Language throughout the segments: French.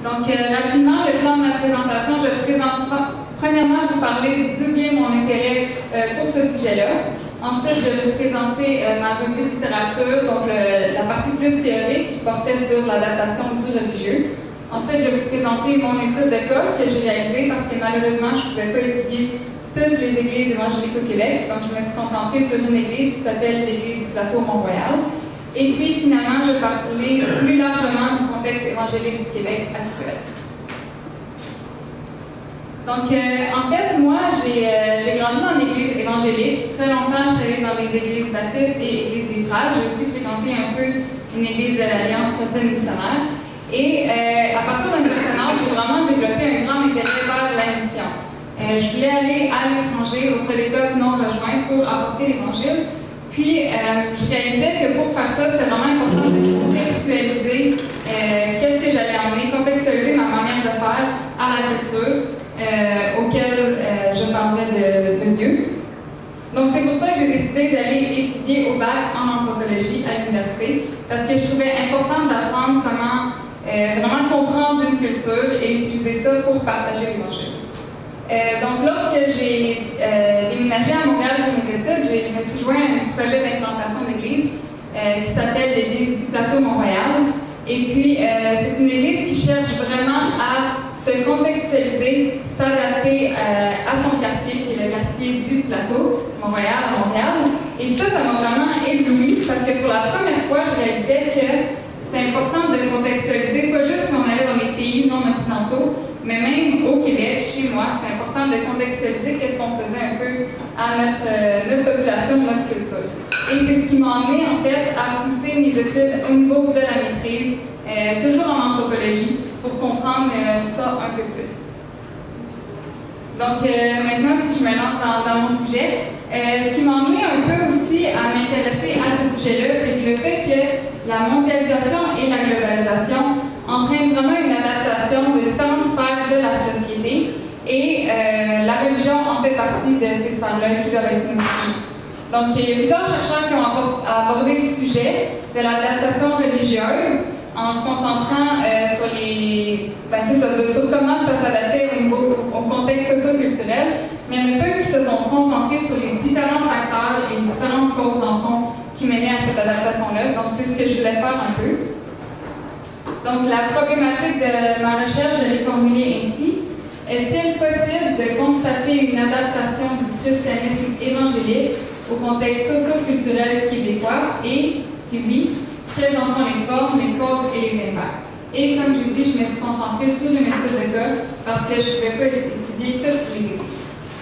Donc, rapidement, le plan de ma présentation, je vais premièrement vous parler d'où vient mon intérêt pour ce sujet-là. Ensuite, je vais vous présenter ma revue de littérature, donc la partie plus théorique qui portait sur l'adaptation du religieux. Ensuite, je vais vous présenter mon étude de cas que j'ai réalisée parce que malheureusement, je ne pouvais pas étudier toutes les églises évangéliques au Québec. Donc, je me suis concentrée sur une église qui s'appelle l'église du Plateau Mont-Royal. Et puis, finalement, je vais parler plus largement du contexte évangélique du Québec actuel. Donc, en fait, moi, j'ai grandi dans l'église évangélique. Très longtemps, je suis allée dans des églises baptistes et églises des frères. J'ai aussi fréquenté un peu une église de l'Alliance chrétienne missionnaire. Et à partir d'un certain âge, j'ai vraiment développé un grand intérêt vers la mission. Je voulais aller à l'étranger, auprès des peuples non rejoints, pour apporter l'Évangile. Puis, je réalisais que pour faire ça, c'était vraiment important de contextualiser qu'est-ce que j'allais emmener, contextualiser ma manière de faire à la culture auquel je parlerais de Dieu. Donc, c'est pour ça que j'ai décidé d'aller étudier au bac en anthropologie à l'université, parce que je trouvais important d'apprendre comment vraiment comprendre une culture et utiliser ça pour partager l'Évangile. Donc, lorsque j'ai déménagé à Montréal pour mes études, je me suis joint à un projet d'implantation d'église qui s'appelle l'église du Plateau Mont-Royal. Et puis, c'est une église qui cherche vraiment à se contextualiser, s'adapter à son quartier, qui est le quartier du Plateau Mont-Royal à Montréal. Et puis ça m'a vraiment ébloui parce que pour la première fois, je réalisais que c'était important de contextualiser, pas juste si on allait dans les pays non occidentaux, mais même au Québec, chez moi, c'est important de contextualiser qu'est-ce qu'on faisait un peu à notre population, notre culture. Et c'est ce qui m'a amené en fait à pousser mes études au niveau de la maîtrise, toujours en anthropologie, pour comprendre ça un peu plus. Donc maintenant, si je me lance dans mon sujet, ce qui m'a amené un peu aussi à m'intéresser à ce sujet-là, c'est le fait que la mondialisation et la globalisation entraînent vraiment une adaptation de différentes sphères de la société et la religion en fait partie de ces sphères-là qui doivent être modifiées. Donc, il y a plusieurs chercheurs qui ont abordé le sujet de l'adaptation religieuse en se concentrant sur comment ça s'adaptait au contexte socio-culturel, mais il y en a peu qui se sont concentrés sur les différents facteurs et les différentes causes en fond qui menaient à cette adaptation-là. Donc, c'est ce que je voulais faire un peu. Donc, la problématique de ma recherche, je l'ai formulée ainsi. Est-il possible de constater une adaptation du christianisme évangélique au contexte socio-culturel québécois? Et, si oui, quelles en sont les formes, les causes et les impacts? Et comme je dis, je me suis concentrée sur une étude de cas parce que je ne pouvais pas étudier toutes les églises.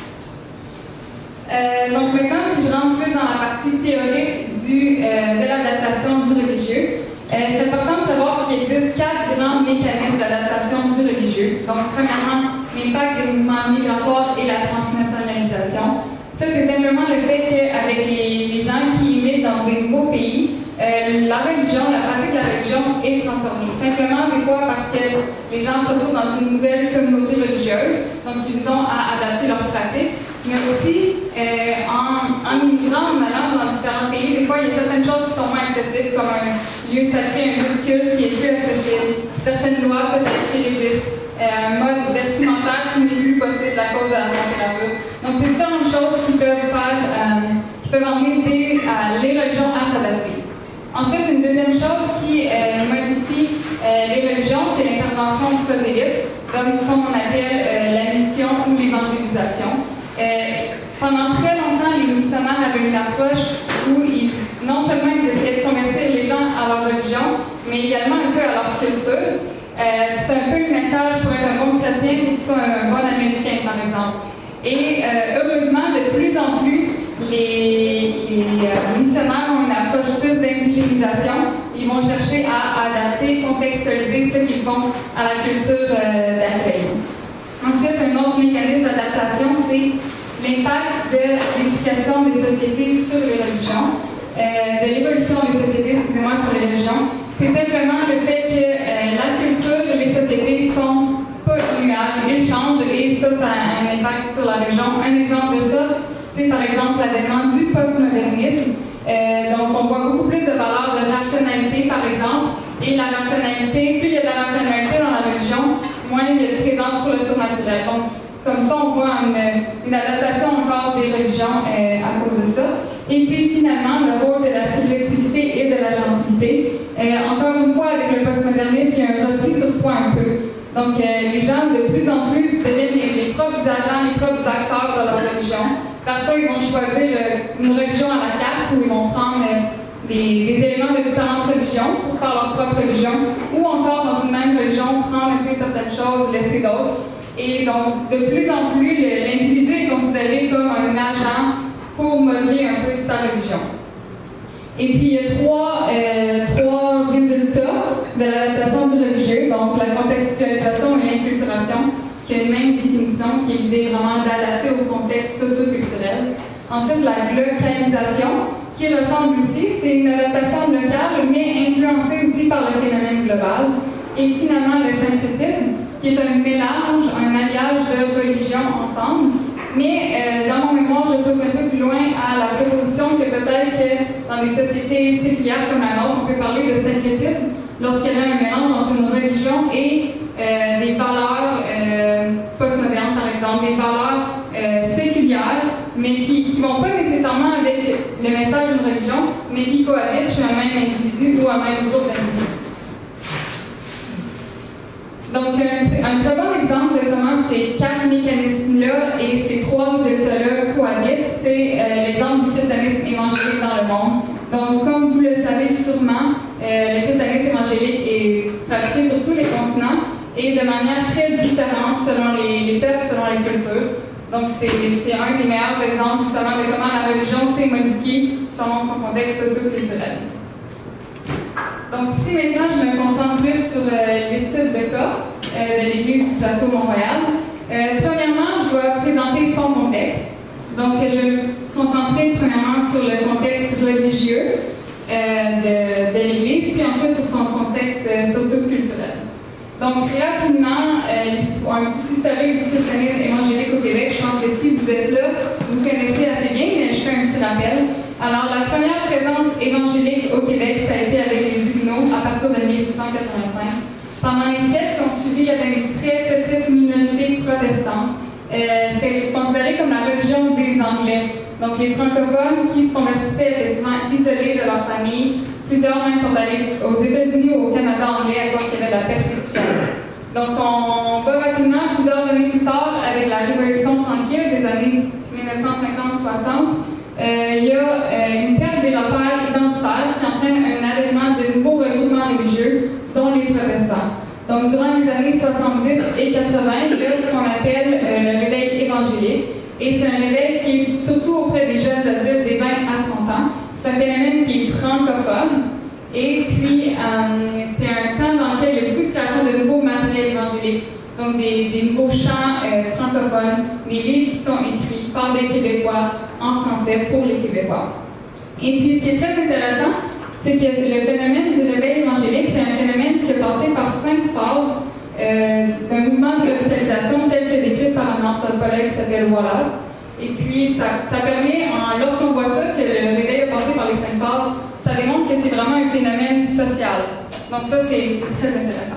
Donc maintenant, si je rentre plus dans la partie théorique de l'adaptation du religieux, c'est important de savoir qu'il existe 4 grands mécanismes d'adaptation du religieux. Donc, premièrement, l'impact des mouvements migratoires et la transnationalisation. Ça, c'est simplement le fait qu'avec les gens qui immigrent dans des nouveaux pays, la pratique de la religion est transformée. Simplement, des fois, parce que les gens se retrouvent dans une nouvelle communauté religieuse, donc ils ont à adapter leurs pratiques. Mais aussi, en immigrant, en allant dans différents pays, des fois, il y a certaines choses qui sont moins accessibles, comme un lieu sacré, un lieu de culte qui est plus accessible, certaines lois peut-être qui régissent, un mode vestimentaire qui n'est plus possible à cause de la température. Donc, c'est différentes choses qui peuvent emmener les religions à s'adapter. Ensuite, une deuxième chose qui modifie les religions, c'est l'intervention prosélyte, donc comme on appelle la mission ou l'évangélisation. Pendant très longtemps, les missionnaires avaient une approche où non seulement ils essayaient de convertir les gens à leur religion, mais également un peu à leur culture. C'est un peu le message pour être un bon chrétien ou que tu sois un bon américain, par exemple. Et heureusement, de plus en plus, les missionnaires ont une approche plus d'indigénisation. Ils vont chercher à adapter, contextualiser ce qu'ils font à la culture d'accueil. Ensuite, un autre mécanisme d'adaptation, c'est l'impact de l'éducation des sociétés sur les religions, de l'évolution des sociétés, excusez-moi, sur les religions. C'est simplement le fait que la culture et les sociétés sont pas immuables, ils changent et ça a un impact sur la religion. Un exemple de ça, c'est par exemple l'avènement du postmodernisme. Donc, on voit beaucoup plus de valeurs de rationalité, par exemple, et la rationalité, plus il y a de la rationalité dans la religion, moins il y a de présence pour le surnaturel. Donc, comme ça, on voit une adaptation encore des religions à cause de ça. Et puis, finalement, le rôle de la subjectivité et de la gentilité. Encore une fois, avec le postmodernisme, il y a un repli sur soi un peu. Donc, les gens, de plus en plus, deviennent les propres agents, les propres acteurs de leur religion. Parfois, ils vont choisir une religion à la carte où ils vont prendre des éléments de différentes religions pour faire leur propre religion, ou encore dans une même religion, prendre un peu certaines choses, laisser d'autres. Et donc, de plus en plus, l'individu est considéré comme un agent pour modeler un peu sa religion. Et puis, il y a trois résultats de l'adaptation du religieux, donc la contextualisation et l'inculturation, qui a une même définition, qui est l'idée vraiment d'adapter au contexte socio-culturel. Ensuite, la localisation, qui ressemble ici, c'est une adaptation locale, mais influencée aussi par le phénomène global. Et finalement, le syncrétisme, qui est un mélange, un alliage de religions ensemble. Mais dans mon mémoire, je pousse un peu plus loin à la proposition que peut-être que dans des sociétés séculières comme la nôtre, on peut parler de syncrétisme lorsqu'il y a un mélange entre une religion et des valeurs postmodernes, par exemple, des valeurs séculières, mais qui ne vont pas nécessairement avec le message d'une religion, mais qui cohabitent chez un même individu ou un même groupe d'individus. Donc, un très bon exemple de comment ces quatre mécanismes-là et ces trois résultats-là cohabitent, c'est l'exemple du christianisme évangélique dans le monde. Donc, comme vous le savez sûrement, le christianisme évangélique est pratiqué sur tous les continents et de manière très différente selon les peuples, selon les cultures. Donc, c'est un des meilleurs exemples justement de comment la religion s'est modifiée selon son contexte socio-culturel. Donc, si maintenant je me concentre plus sur l'étude de cas de l'Église du Plateau Mont-Royal, premièrement, je dois présenter son contexte. Donc, je vais me concentrer premièrement sur le contexte religieux de l'Église, puis ensuite sur son contexte socio-culturel. Donc, rapidement, un petit historique du christianisme évangélique au Québec. Je pense que si vous êtes là, vous connaissez assez bien, mais je fais un petit rappel. Alors, la première présence évangélique au Québec, ça a été avec les Huguenots à partir de 1685. Pendant les siècles qui ont suivi, il y avait une très petite minorité protestante. C'était considéré comme la religion des Anglais. Donc, les francophones qui se convertissaient étaient souvent isolés de leur famille. Plusieurs même sont allés aux États-Unis ou au Canada anglais à cause qu'il y avait de la persécution. Donc, on va rapidement, plusieurs années plus tard, avec la Révolution tranquille des années 1950-60, il y a une perte des repères identitaires qui entraîne un avènement de nouveaux regroupements religieux, dont les protestants. Donc, durant les années 70 et 80, il y a ce qu'on appelle le réveil évangélique. Et c'est un réveil qui est surtout auprès des jeunes adultes des 20 à 30 ans. C'est un phénomène qui est francophone. Et puis, c'est un temps dans lequel il y a beaucoup de création de nouveaux matériels évangéliques. Donc, des nouveaux chants francophones, des livres qui sont écrits par des Québécois en français pour les Québécois. Et puis, ce qui est très intéressant, c'est que le phénomène du réveil évangélique, c'est un phénomène qui est passé par 5 phases d'un mouvement de revitalisation tel que décrit par un anthropologue qui s'appelle Wallace. Et puis, ça permet, lorsqu'on voit ça, que le réveil est passé par les 5 phases, ça démontre que c'est vraiment un phénomène social. Donc ça, c'est très intéressant.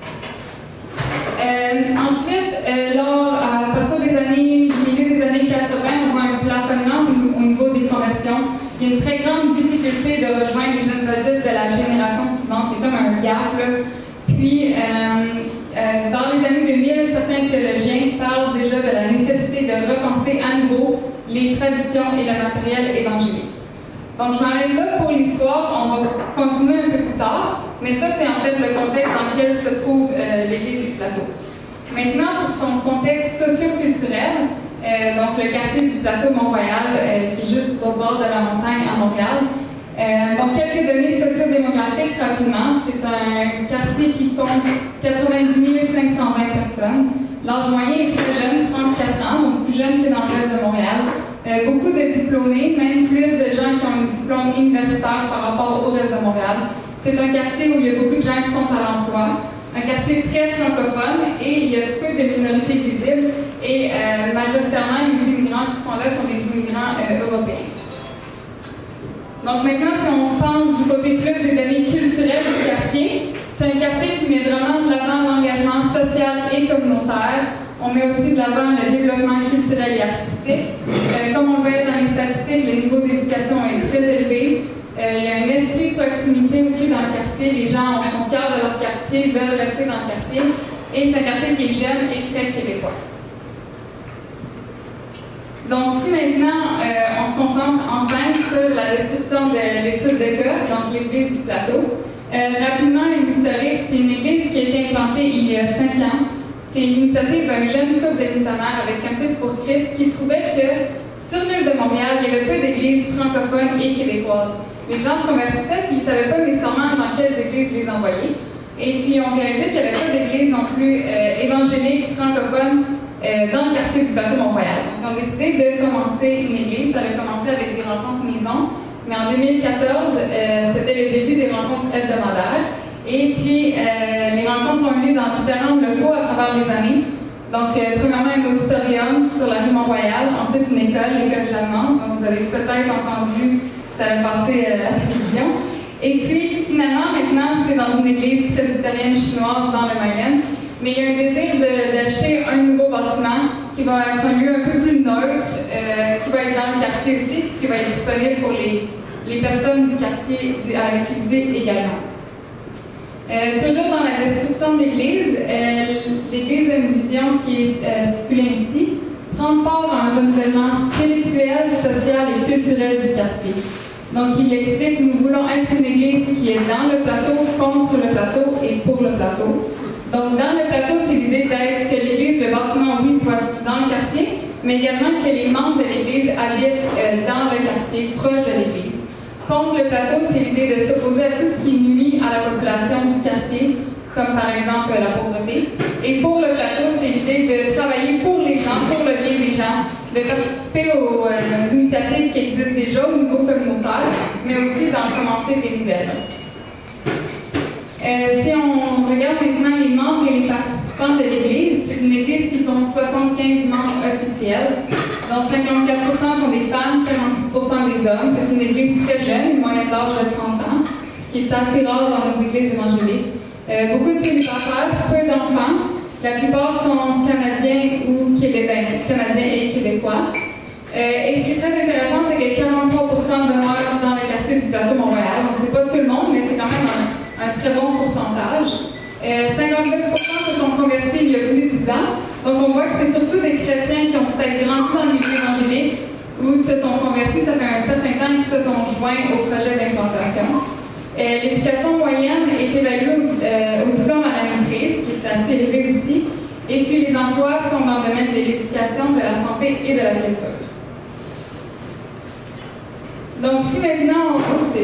Ensuite, à partir du milieu des années 80, on voit un plafonnement au niveau des conversions. Il y a une très grande difficulté de rejoindre les jeunes adultes de la génération suivante. C'est comme un gap, là. Puis, dans les années 2000, certains théologiens parlent déjà de la nécessité de repenser à nouveau les traditions et le matériel évangélique. Donc, je m'arrête là pour l'histoire. On va continuer un peu plus tard. Mais ça, c'est en fait le contexte dans lequel se trouve l'Église du Plateau. Maintenant, pour son contexte socio-culturel, donc le quartier du Plateau Mont-Royal, qui est juste au bord de la montagne à Montréal. Donc, quelques données sociodémographiques rapidement. C'est un quartier qui compte 90 520 personnes. L'âge moyen est très jeune, 34 ans, donc plus jeune que dans le reste de Montréal. Beaucoup de diplômés, même plus de gens qui ont un diplôme universitaire par rapport au reste de Montréal. C'est un quartier où il y a beaucoup de gens qui sont à l'emploi. Un quartier très francophone et il y a peu de minorités visibles et majoritairement les immigrants qui sont là sont des immigrants européens. Donc maintenant, si on se penche du côté plus des données culturelles du quartier, c'est un quartier qui met vraiment de l'avant l'engagement social et On met aussi de l'avant le développement culturel et artistique. Comme on le voit dans les statistiques, le niveau d'éducation est très élevé. Il y a un esprit de proximité aussi dans le quartier. Les gens sont fiers de leur quartier, veulent rester dans le quartier. Et c'est un quartier qui est jeune et très québécois. Donc, si maintenant on se concentre enfin sur la description de l'étude de cas, donc l'église du plateau. Rapidement, une historique, c'est une église qui a été implantée il y a 5 ans. C'est l'initiative d'un jeune couple de missionnaires avec Campus pour Christ qui trouvait que sur l'île de Montréal, il y avait peu d'églises francophones et québécoises. Les gens se convertissaient et ils ne savaient pas nécessairement dans quelles églises les envoyer. Et puis, on réalisait qu'il n'y avait pas d'églises non plus évangéliques francophones dans le quartier du plateau Mont-Royal. Donc, on a décidé de commencer une église. Ça avait commencé avec des rencontres maison. Mais en 2014, c'était le début des rencontres hebdomadaires. Et puis, les rencontres ont eu lieu dans différents locaux à travers les années. Donc, premièrement, un auditorium sur la rue Mont-Royal, ensuite une école, l'école Jeanne-Mance. Donc, vous avez peut-être entendu ça va passer à la télévision. Et puis, finalement, maintenant, c'est dans une église presbytérienne chinoise dans le Mayenne. Mais il y a un désir d'acheter un nouveau bâtiment qui va être un lieu un peu plus neutre, qui va être dans le quartier aussi, qui va être disponible pour les personnes du quartier à utiliser également. Toujours dans la description de l'Église, l'Église a une vision qui est stipulée ici, prendre part à un renouvellement spirituel, social et culturel du quartier. Donc, il explique que nous voulons être une Église qui est dans le plateau, contre le plateau et pour le plateau. Donc, dans le plateau, c'est l'idée d'être que l'Église, le bâtiment, oui, soit dans le quartier, mais également que les membres de l'Église habitent dans le quartier, proche de l'Église. Contre le plateau, c'est l'idée de s'opposer à tout ce qui nuit à la population du quartier, comme par exemple la pauvreté. Et pour le plateau, c'est l'idée de travailler pour les gens, pour le bien des gens, de participer aux initiatives qui existent déjà au niveau communautaire, mais aussi d'en commencer des nouvelles. Si on regarde maintenant les membres et les participants de l'Église, c'est une Église qui compte 75 membres officiels, dont 54% sont des femmes, 46% des hommes. C'est une Église très jeune, une moyenne d'âge de 30 ans, ce qui est assez rare dans nos églises évangéliques. Beaucoup de célibataires, peu d'enfants. La plupart sont canadiens ou canadiens et québécois. Et ce qui est très intéressant, c'est que 43% demeurent dans le quartier du plateau Mont-Royal. Donc, c'est pas tout le monde, mais c'est quand même un très bon pourcentage. 52% se sont convertis il y a plus de 10 ans. Donc, on voit que c'est surtout des chrétiens qui ont peut-être grandi dans le milieu évangélique ou qui se sont convertis, ça fait un certain temps qu'ils se sont joints au projet d'implantation. L'éducation moyenne est évaluée au diplôme à la maîtrise, qui est assez élevé aussi. Et puis, les emplois sont dans le domaine de l'éducation, de la santé et de la culture. Donc, si maintenant,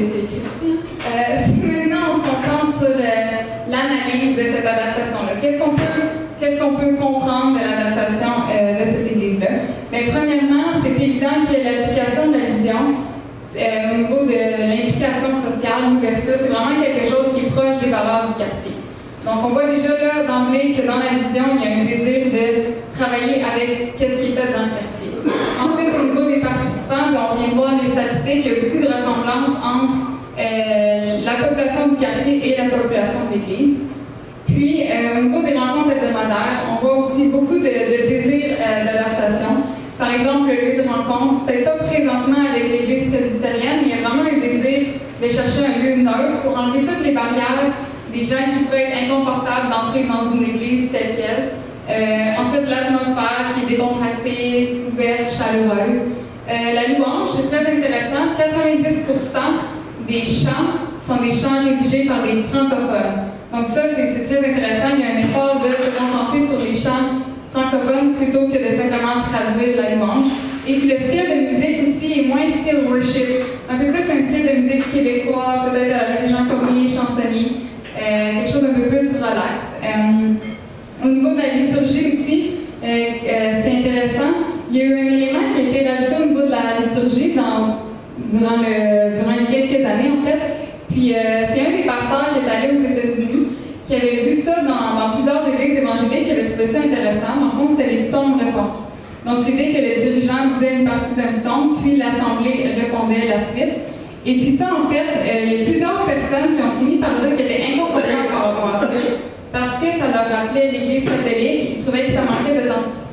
si maintenant on se concentre sur l'analyse de cette adaptation-là, qu'est-ce qu'on peut comprendre de l'adaptation de cette Église-là? Bien, premièrement, c'est évident que l'application de la vision, au niveau de l'implication sociale, l'ouverture, c'est vraiment quelque chose qui est proche des valeurs du quartier. Donc, on voit déjà là d'emblée que dans la vision, il y a un désir de travailler avec qu'est-ce qui est fait dans le quartier. Ensuite, au niveau des participants, on vient de voir les statistiques, il y a beaucoup de ressemblances entre la population du quartier et la population de l'Église. Puis, au niveau des rencontres hebdomadaires, on voit aussi beaucoup de désir d'adaptation. Par exemple, le lieu de rencontre, peut-être pas présentement avec l'Église presbytérienne, mais il y a vraiment un désir de chercher un lieu neutre pour enlever toutes les barrières des gens qui pourraient être inconfortables d'entrer dans une église telle qu'elle. Ensuite, l'atmosphère qui est décontractée, ouverte, chaleureuse. La louange, c'est très intéressant. 90% des chants sont des chants rédigés par des francophones. Donc ça, c'est très intéressant. Il y a un effort de se concentrer sur les chants francophones plutôt que de simplement traduire la louange. Et puis le style de musique aussi est moins style worship. Un peu plus un style de musique québécois, peut-être les gens commis, chansonniers. Quelque chose d'un peu plus relax. Au niveau de la liturgie aussi, c'est intéressant. Il y a eu un élément qui a été rajouté au niveau de la liturgie durant les quelques années, en fait. Puis c'est un des pasteurs qui est allé aux États-Unis, qui avait vu ça dans plusieurs églises évangéliques, qui avait trouvé ça intéressant. En fond, c'était les psaumes-réponses. Donc l'idée que le dirigeant disait une partie d'un psaume, puis l'assemblée répondait la suite. Et puis ça, en fait, il y a plusieurs personnes qui ont fini par dire qu'elles étaient inconfortables par rapport à ça, parce que ça leur rappelait l'Église catholique, ils trouvaient que ça manquait d'authenticité.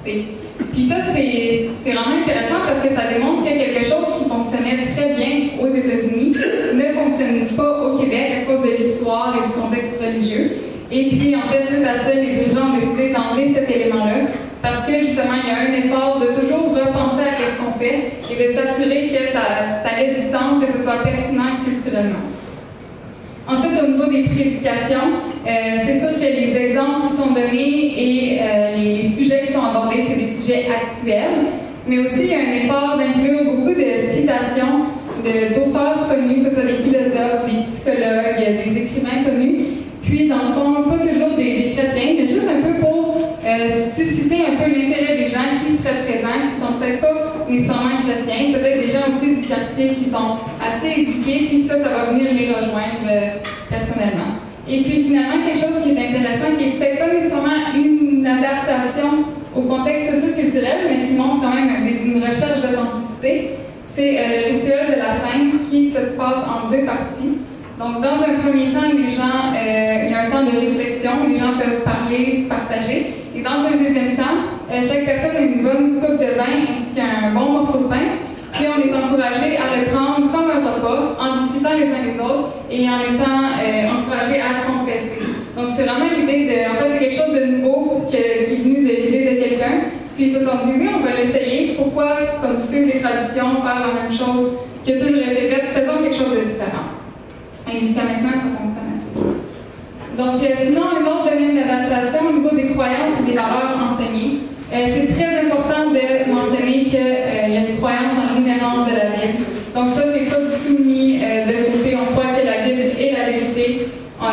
d'authenticité. Puis ça, c'est vraiment intéressant parce que ça démontre que quelque chose qui fonctionnait très bien aux États-Unis ne fonctionne pas au Québec à cause de l'histoire et du contexte religieux. Et puis, en fait, suite à ça, les dirigeants ont décidé d'enlever cet élément-là parce que, justement, il y a un effort de toujours repenser à ce qu'on fait et de s'assurer que ça ait du sens, que ce soit pertinent culturellement. Ensuite, au niveau des prédications, c'est sûr que les exemples qui sont donnés et les sujets qui sont abordés, c'est des sujets actuels, mais aussi il y a un effort d'inclure beaucoup de citations d'auteurs connus, que ce soit des philosophes, des psychologues, des écrivains connus, puis dans le fond, pas toujours des chrétiens, mais juste un peu pour susciter un peu l'intérêt des gens qui seraient présents, qui sont peut-être pas nécessairement chrétiens, peut-être des gens aussi du quartier qui sont assez éduqués, puis ça va venir les rejoindre personnellement. Et puis finalement, quelque chose qui est intéressant, qui n'est peut-être pas nécessairement une adaptation au contexte socio-culturel, mais qui montre quand même une recherche d'authenticité, c'est le rituel de la scène qui se passe en deux parties. Donc, dans un premier temps, les gens, il y a un temps de réflexion, les gens peuvent parler, partager. Et dans un deuxième temps, chaque personne a une bonne coupe de vin ainsi qu'un bon morceau de pain. Puis on est encouragé à le prendre comme un repas, en discutant les uns les autres et en étant encouragé à confesser. Donc, c'est vraiment l'idée de. En fait, c'est quelque chose de nouveau qui est venu de l'idée de quelqu'un. Puis ils se sont dit, oui, on va l'essayer. Pourquoi, comme suivre les traditions, faire la même chose qui a toujours été faite, faisons quelque chose de différent. Et jusqu'à maintenant, ça fonctionne assez bien. Donc, sinon, un autre domaine d'adaptation au niveau des croyances et des valeurs enseignées. C'est très important de mentionner qu'il y a une croyance en l'inhérence de la Bible. Donc, ça, c'est pas du tout mis de côté. On croit que la Bible est la vérité.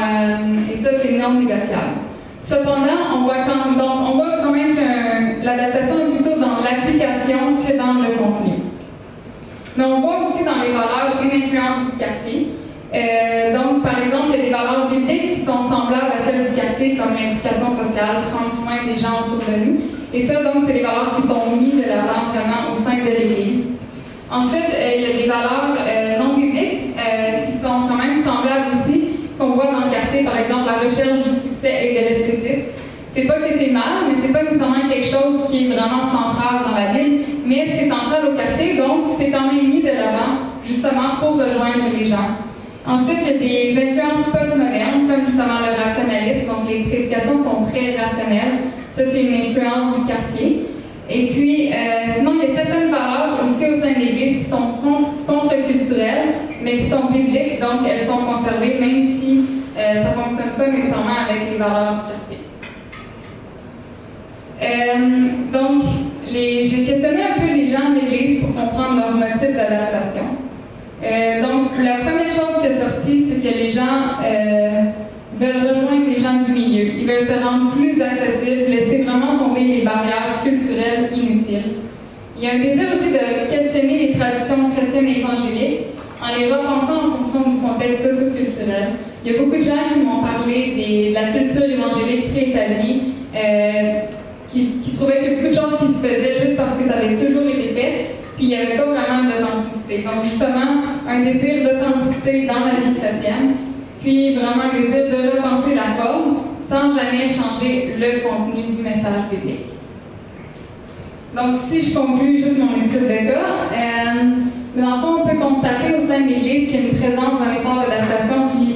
Et ça, c'est non négociable. Cependant, on voit quand même que l'adaptation est plutôt dans l'application que dans le contenu. Mais on voit aussi dans les valeurs une influence du quartier. Donc, par exemple, il y a des valeurs bibliques qui sont semblables à celles du quartier, comme l'implication sociale, prendre soin des gens autour de nous. Et ça, donc, c'est des valeurs qui sont mises de l'avant vraiment au sein de l'Église. Ensuite, il y a des valeurs non bibliques qui sont quand même semblables aussi, qu'on voit dans le quartier, par exemple, la recherche du succès et de l'esthétisme. C'est pas que c'est mal, mais c'est pas nécessairement quelque chose qui est vraiment central dans la Bible, mais c'est central au quartier, donc c'est quand même mis de l'avant, justement, pour rejoindre les gens. Ensuite, il y a des influences postmodernes, comme justement le rationalisme, donc les prédications sont très rationnelles. Ça, c'est une influence du quartier. Et puis, sinon, il y a certaines valeurs aussi au sein de l'Église qui sont contre-culturelles, mais qui sont bibliques, donc elles sont conservées, même si ça ne fonctionne pas nécessairement avec les valeurs du quartier. Donc, j'ai questionné un peu les gens de l'Église pour comprendre leur motif d'adaptation. Donc, la première chose qui est sortie, c'est que les gens veulent rejoindre les gens du milieu. Ils veulent se rendre plus accessibles, laisser vraiment tomber les barrières culturelles inutiles. Il y a un désir aussi de questionner les traditions chrétiennes et évangéliques en les repensant en fonction du contexte socio-culturel. Il y a beaucoup de gens qui m'ont parlé de la culture évangélique préétablie, qui trouvaient que beaucoup de choses qui se faisaient juste parce que ça avait toujours été fait. Puis il n'y avait pas vraiment d'authenticité. Donc justement, un désir d'authenticité dans la vie chrétienne, puis vraiment un désir de repenser la forme sans jamais changer le contenu du message biblique. Donc si je conclue juste mon étude de cas, dans le fond, on peut constater au sein de l'Église qu'il y a une présence d'un effort d'adaptation qui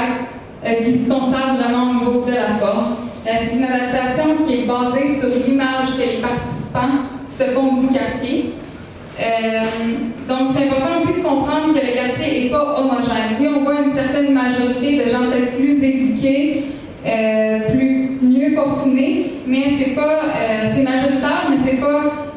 se conserve vraiment au niveau de la forme. C'est une adaptation qui est basée sur l'image que les participants se font du quartier. Donc, c'est important aussi de comprendre que le quartier n'est pas homogène. Oui, on voit une certaine majorité de gens peut-être plus éduqués, mieux fortunés, mais c'est majoritaire, mais c'est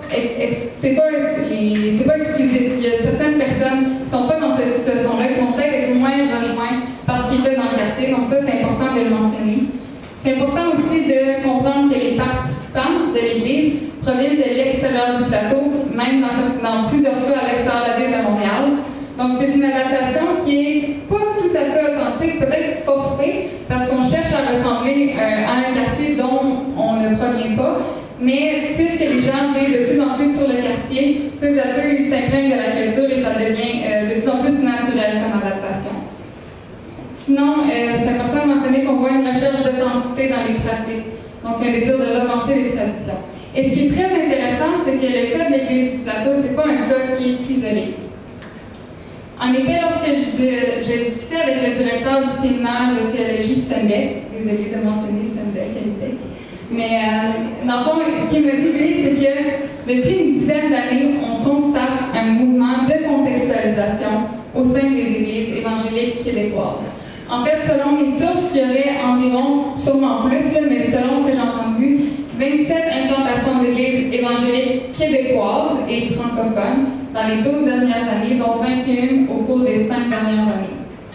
pas exclusif. Il y a certaines personnes qui ne sont pas dans cette situation-là, qui vont peut-être être moins rejoints par ce qui est fait dans le quartier. Donc, ça, c'est important de le mentionner. C'est important aussi de comprendre que les participants de l'Église proviennent de l'extérieur du plateau, même dans plusieurs cas à l'extérieur de la ville de Montréal. Donc, c'est une adaptation qui n'est pas tout à fait authentique, peut-être forcée, parce qu'on cherche à ressembler à un quartier dont on ne provient pas. Mais puisque les gens vivent de plus en plus sur le quartier, peu à peu, ils s'imprègnent de la culture et ça devient de plus en plus naturel comme adaptation. Sinon, c'est important de mentionner qu'on voit une recherche d'authenticité dans les pratiques, donc un désir de repenser les traditions. Et ce qui est très intéressant, c'est que le cas de l'Église du Plateau, ce n'est pas un cas qui est isolé. En effet, lorsque j'ai discuté avec le directeur du séminaire de théologie Sembec, désolé de mentionner Sembec à l'IPEC, mais dans le fond, ce qu'il m'a dit, lui, c'est que depuis une dizaine d'années, on constate un mouvement de contextualisation au sein des églises évangéliques québécoises. En fait, selon mes sources, il y aurait environ, sûrement plus, mais selon ce que j'ai entendu, 27 implantations d'églises évangéliques québécoises et francophones dans les 12 dernières années, dont 21 au cours des 5 dernières années.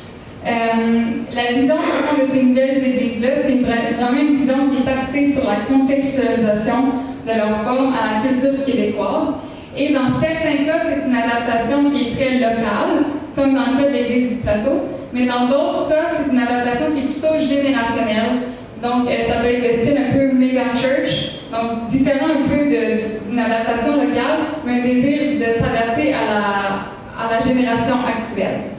La vision de ces nouvelles églises-là, c'est vraiment une vision qui est axée sur la contextualisation de leur forme à la culture québécoise. Et dans certains cas, c'est une adaptation qui est très locale, comme dans le cas de l'Église du Plateau, mais dans d'autres cas, c'est une adaptation qui est plutôt générationnelle. Donc, ça peut être le style un peu méga church, donc différent un peu d'une adaptation locale, mais un désir de s'adapter à la génération actuelle.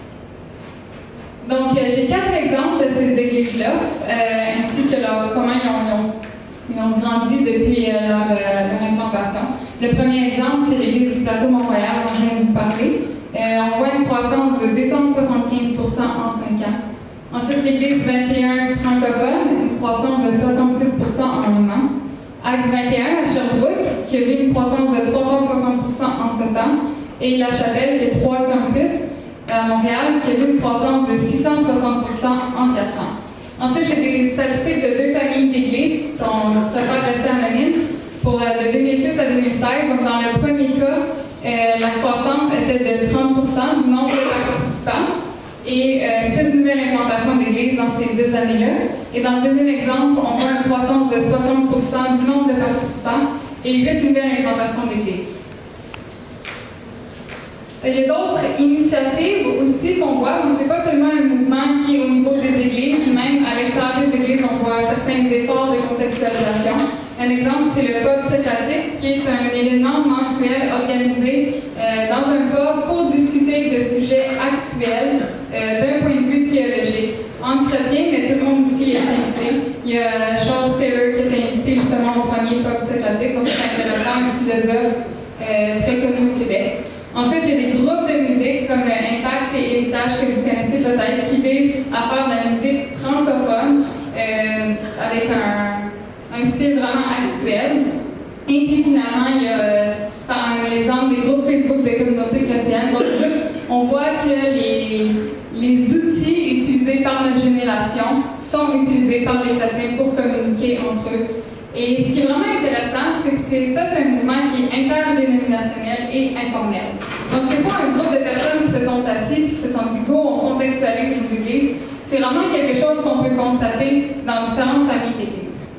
Donc, j'ai 4 exemples de ces églises-là, ainsi que comment ils ont grandi depuis leur implantation. Le premier exemple, c'est l'Église du Plateau Mont-Royal, dont je viens de vous parler. On voit une croissance de 275% en 5 ans. Ensuite, l'Église 21 francophone, une croissance de 66% en 1 an. Axe 21 à Sherbrooke, qui a vu une croissance de 360% en 7 ans. Et La Chapelle, qui a 3 campus à Montréal, qui a vu une croissance de 660% en 4 ans. Ensuite, j'ai des statistiques de 2 familles d'églises qui sont restées anonymes pour de 2006 à 2016. Donc, dans le premier cas, la croissance était de 30% du nombre de participants et 6 nouvelles implantations d'églises dans ces 2 années-là. Et dans le deuxième exemple, on voit une croissance de 60% du nombre de participants et 8 nouvelles implantations d'églises. Il y a d'autres initiatives aussi qu'on voit, donc ce n'est pas seulement un mouvement qui est au niveau des églises, même à l'extérieur des églises, on voit certains efforts de contextualisation. Un exemple, c'est le pub socratique, qui est un événement mensuel organisé dans un pub pour discuter de sujets actuels d'un point de vue théologique. En chrétien, mais tout le monde aussi est invité. Il y a Charles Taylor qui est invité justement au premier pub socratique, donc c'est intéressant, un philosophe très connu au Québec. Ensuite, il y a des groupes de musique comme Impact et Héritage que vous connaissez peut-être, qui visent à faire de la musique francophone avec un style vraiment actuel. Et puis finalement, il y a par exemple des groupes Facebook de communautés chrétiennes. Donc on voit que les outils utilisés par notre génération sont utilisés par les chrétiens pour communiquer entre eux. Et ce qui est vraiment intéressant, c'est que c'est un mouvement qui est interdénominationnel et informel. Donc, c'est pas un groupe de personnes qui se sont assis et qui se sont dit go, on contextualise nos églises. C'est vraiment quelque chose qu'on peut constater dans différentes familles d'églises.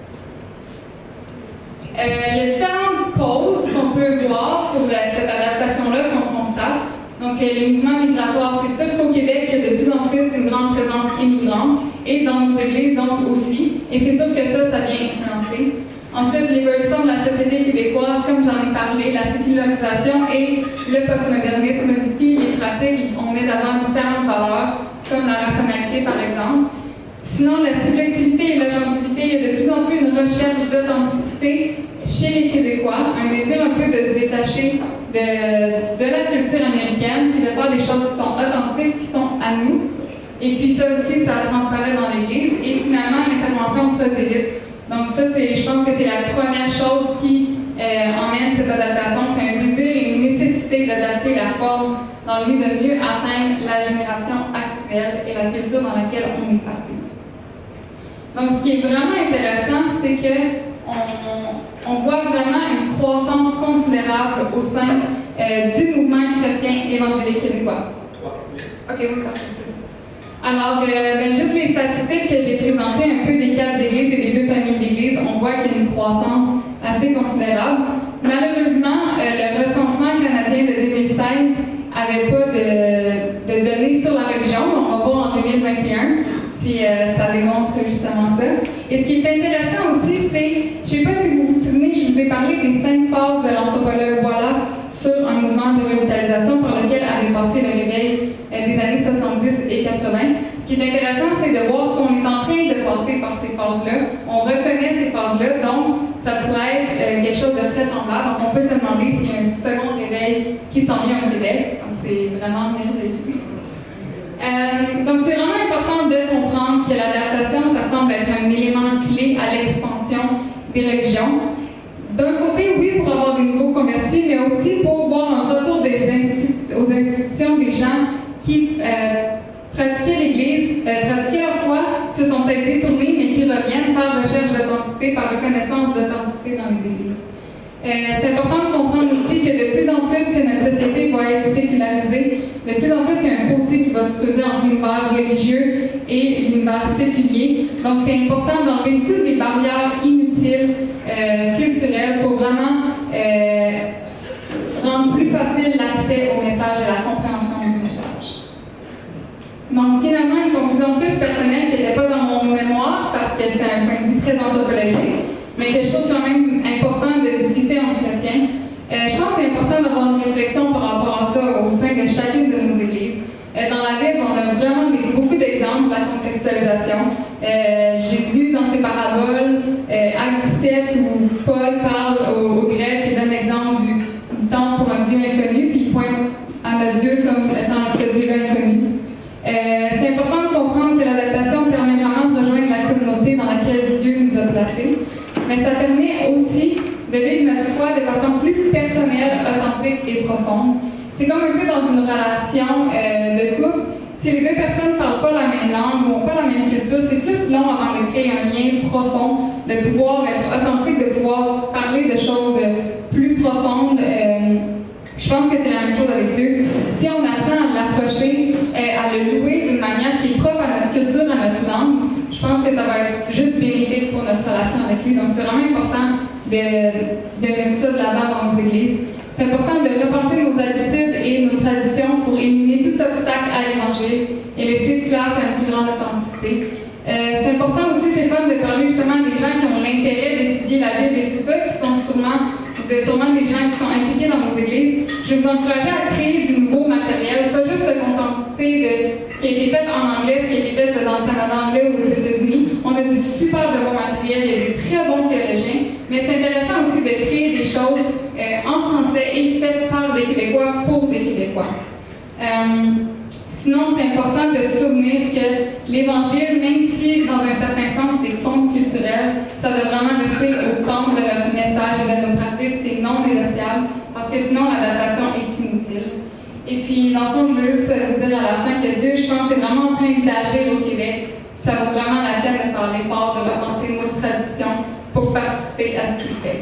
Il y a différentes causes qu'on peut voir pour cette adaptation-là qu'on constate. Donc, les mouvements migratoires, c'est sûr qu'au Québec, il y a de plus en plus une grande présence immigrante, et dans nos églises, donc aussi. Et c'est sûr que ça vient influencer. Ensuite, l'évolution de la société québécoise, comme j'en ai parlé, la sécularisation et le postmodernisme modifient les pratiques. On met d'avant différentes valeurs, comme la rationalité, par exemple. Sinon, la subjectivité et l'authenticité, il y a de plus en plus une recherche d'authenticité chez les Québécois, un désir un peu de se détacher de la culture américaine, puis de faire des choses qui sont authentiques, qui sont à nous. Et puis ça aussi, ça transparaît dans l'Église. Et finalement, l'intervention prosélyte. Donc ça, je pense que c'est la première chose qui emmène cette adaptation. C'est un désir et une nécessité d'adapter la forme dans le but de mieux atteindre la génération actuelle et la culture dans laquelle on est passé. Donc ce qui est vraiment intéressant, c'est qu'on voit vraiment une croissance considérable au sein du mouvement chrétien évangélique québécois. Ok, oui, ça. Alors, juste les statistiques que j'ai présentées un peu des 4 églises et des 2 familles d'églises, on voit qu'il y a une croissance assez considérable. Malheureusement, le recensement canadien de 2016 n'avait pas de données sur la religion. On va voir en 2021 si ça démontre justement ça. Et ce qui est intéressant aussi, c'est, je ne sais pas si vous vous souvenez, je vous ai parlé des 5 phases de l'anthropologue Wallace sur un mouvement de revitalisation par lequel avait passé le réveil des années 70 et 80. Ce qui est intéressant, c'est de voir qu'on est en train de passer par ces phases-là. On reconnaît ces phases-là, donc ça pourrait être semblable. Donc, on peut se demander s'il y a un second réveil qui s'en vient au Québec. Donc, c'est vraiment merveilleux. Donc, c'est vraiment important de comprendre que l'adaptation, ça semble être un élément clé à l'expansion des religions. D'un côté, oui, pour avoir des nouveaux convertis, mais aussi pour voir un retour aux institutions des gens qui pratiquaient l'Église, pratiquaient leur foi, se sont peut-être détournés, mais qui reviennent par recherche d'authenticité, par reconnaissance d'authenticité dans les Églises. C'est important de comprendre aussi que de plus en plus que notre société va être sécularisée, de plus en plus il y a un fossé qui va se creuser entre l'univers religieux et l'univers séculier. Donc c'est important d'enlever toutes les barrières inutiles, culturelles, pour vraiment rendre plus facile l'accès au message et la compréhension du message. Donc finalement, une conclusion plus personnelle qui n'était pas dans mon mémoire parce que c'est un point de vue très anthropologique, mais que je trouve quand même important de discuter en chrétien. Je pense que c'est important d'avoir une réflexion par rapport à ça au sein de chacune de nos églises. Dans la Bible, on a vraiment beaucoup d'exemples de la contextualisation. Jésus, dans ses paraboles, Acte 17, où Paul parle aux Grecs et donne l'exemple du temple pour un Dieu inconnu, puis il pointe à notre Dieu comme étant ce Dieu inconnu. C'est important de comprendre que l'adaptation permet vraiment de rejoindre la communauté dans laquelle Dieu nous a placés. Mais ça permet aussi de vivre notre foi de façon plus personnelle, authentique et profonde. C'est comme un peu dans une relation de couple. Si les deux personnes ne parlent pas la même langue ou n'ont pas la même culture, c'est plus long avant de créer un lien profond, de pouvoir être authentique, de pouvoir parler de choses plus profondes. Je pense que c'est la même chose avec Dieu. Si on apprend à l'approcher, à le louer d'une manière qui est propre à notre culture, à notre langue, je pense que ça va être juste bénéfique pour notre relation avec lui. Donc, c'est vraiment important de mettre ça de l'avant dans nos églises. C'est important de repenser nos habitudes et nos traditions pour éliminer tout obstacle à l'évangile et laisser place à une plus grande authenticité. C'est important aussi, c'est fun de parler justement des gens qui ont l'intérêt d'étudier la Bible et tout ça, qui sont sûrement des gens qui sont impliqués dans nos églises. Je vais vous encourager à créer du nouveau matériel, pas juste se contenter de ce qui a été fait en anglais, ce qui a été fait dans le Canada anglais ou aux États-Unis. On a du super de bon matériel, il y a des très bons théologiens, mais c'est intéressant aussi de créer des choses en français et faites par des Québécois pour des Québécois. Sinon, c'est important de se souvenir que l'Évangile, même si dans un certain sens c'est contre-culturel, ça doit vraiment rester au centre de notre message et de nos pratiques, c'est non négociable, parce que sinon l'adaptation est inutile. Et puis, dans le fond, je veux juste vous dire à la fin que Dieu, je pense, est vraiment en train d'agir au Québec. Ça vaut vraiment la peine de faire l'effort de repenser nos traditions pour participer à ce qu'il fait.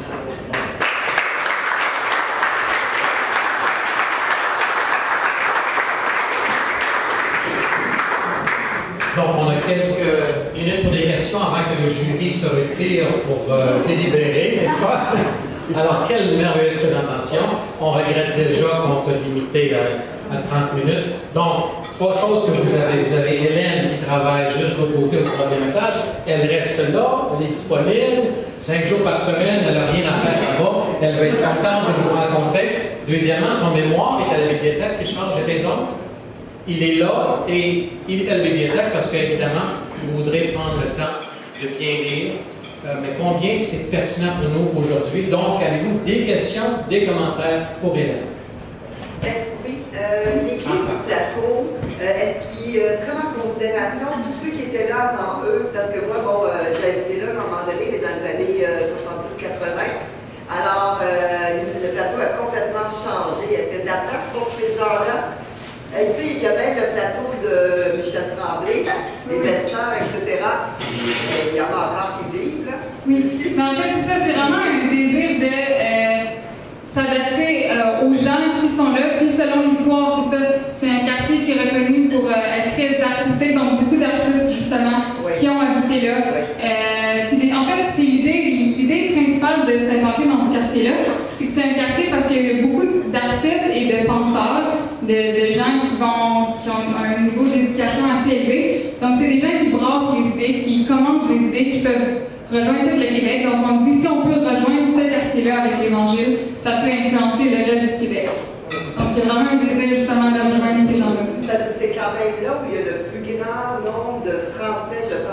Donc, on a quelques minutes pour des questions avant que le jury se retire pour délibérer, n'est-ce pas? Alors, quelle merveilleuse présentation. On regrette déjà qu'on t'a limité à 30 minutes. Donc, trois choses que vous avez. Vous avez Hélène qui travaille juste de l'autre côté au troisième étage. Elle reste là, elle est disponible. 5 jours par semaine, elle n'a rien à faire là-bas. Elle va être contente de vous rencontrer. Deuxièmement, son mémoire est à la bibliothèque. Richard, j'ai raison. Il est là et il est à la bibliothèque parce qu'évidemment, vous voudrez prendre le temps de bien lire. Mais combien c'est pertinent pour nous aujourd'hui? Donc, avez-vous des questions, des commentaires pour Hélène? Oui, l'Église du plateau, est-ce qu'il prend en considération tous ceux qui étaient là avant eux? Parce que moi, bon, j'ai habité là à un moment donné, mais dans les années 70-80. Alors, le plateau a complètement changé. Est-ce qu'il y a de la place pour ces gens-là? Tu sais, il y a même le plateau de Michel Tremblay, les médecins, etc. Il y en a encore qui vivent, là. Oui, mais en fait, c'est ça, c'est vraiment un désir de s'adapter aux gens qui sont là. Puis selon l'histoire, c'est ça, c'est un quartier qui est reconnu pour être très artistique, donc beaucoup d'artistes, justement, qui ont habité là. En fait, c'est l'idée principale de s'implanter dans ce quartier-là, c'est que c'est un quartier parce qu'il y a beaucoup d'artistes et de penseurs, de gens qui ont un niveau d'éducation assez élevé. Donc, c'est des gens qui brassent les idées, qui commencent des idées, qui peuvent rejoindre tout le Québec. Donc, on se dit, si on peut rejoindre ce quartier-là avec l'Évangile, ça peut influencer le reste du Québec. Donc, il y a vraiment un désir, justement, de rejoindre ces gens-là. Parce que c'est quand même là où il y a le plus grand nombre de Français, je